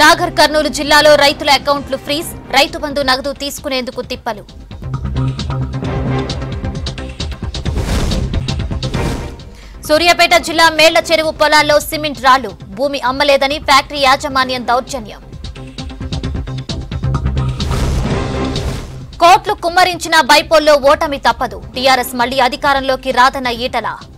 నాగర్ కర్నూలు జిల్లాలో రైతుల అకౌంట్లు ఫ్రీజ్, రైతు బంధు నగదు తీసుకునేందుకు తిప్పలు. సూర్యాపేట జిల్లా మేళ్ల చెరువు పొలాల్లో సిమెంట్ రాళ్లు, భూమి అమ్మలేదని ఫ్యాక్టరీ యాజమాన్యం దౌర్జన్యం. కోట్లు కుమ్మరించిన బైపోల్లో ఓటమి తప్పదు, టీఆర్ఎస్ మళ్లీ అధికారంలోకి రాదన్న ఈటల.